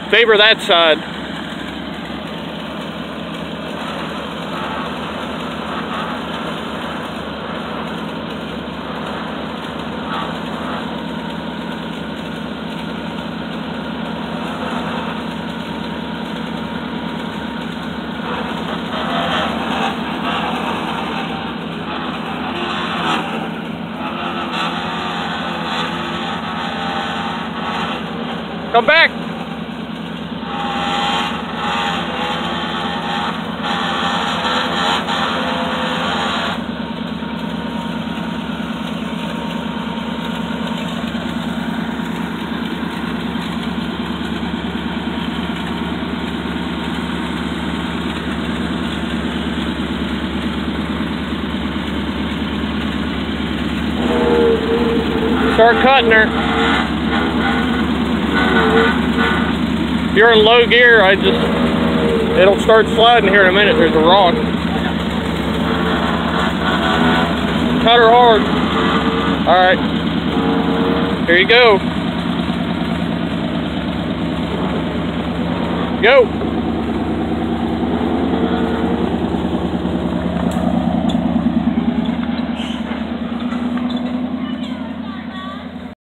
Favor that side. Come back. Start cutting her. If you're in low gear, it'll start sliding here in a minute. There's a rock. Cut her hard. All right. Here you go. Go.